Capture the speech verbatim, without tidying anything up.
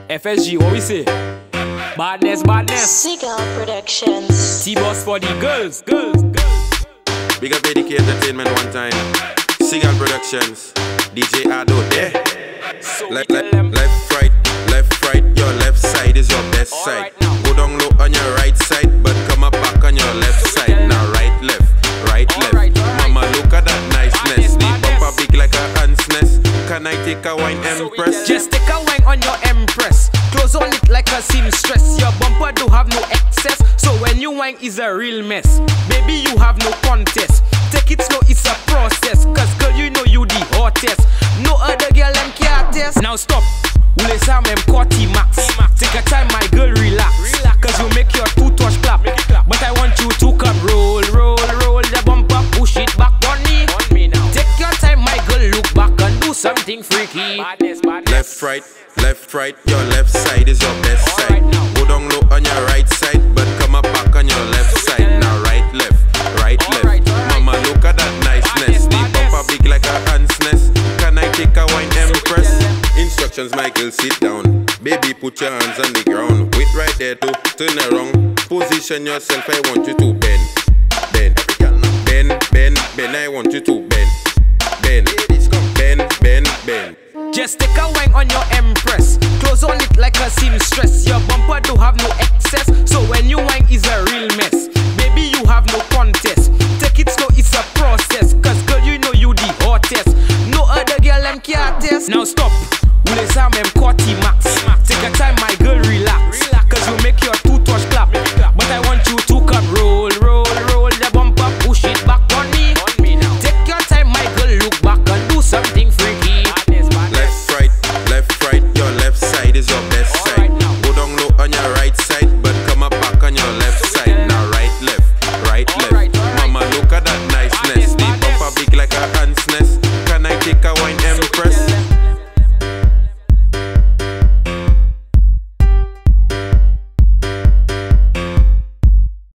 F S G, what we say? Badness, badness. Seagull Productions. T-Boss for the girls, girls, girls. Big up A D K Entertainment one time. Seagull Productions. D J Ado there. So Left, left, left, right, left, right. Your left side is your best All side. right now. Go down low on your right side, but come up back on your left So side. Now right, left, right, All left. right, all right. Mama, look at that niceness. Badness, The bumper badness. big like a ant's nest. Can I take a wine, So we Empress? Just take a wine on your Empress. Close on it like a seamstress. Your bumper do have no excess, so when you wine is a real mess. Baby, you have no contest. Take it slow, it's a process. Cause girl, you know you the hottest. No other girl them can't test. Now stop. Ule Sam M Corti Max. Take a time, my girl, relax. Cause you make your two touch clap. But I want you to come roll, roll, roll the bumper, push it back on me. Take your time, my girl, look back and do something freaky. Left, right, left, right. Your left side is your best All side. right now. Go down low on your right side, but come up back on your left side. Now right, left, right, All left. right, all right. Mama, look at that niceness. Badness, The badness. bumper big like a ant's nest. Can I take a wine, Empress? Instructions, my girl, sit down. Baby, put your hands on the ground. Wait right there to turn around. Position yourself, I want you to bend. Bend, bend, bend, bend. I want you to bend. Bend, bend, bend, bend. Just take a wine on your Empress. Close on it like a seamstress. Your bumper do have no excess, so when you wine is a real mess. Baby, you have no contest. Take it slow, it's a process. Cause girl, you know you the hottest. No other girl them can't test. Now stop. Ule Sam M Corti Max. Take a time,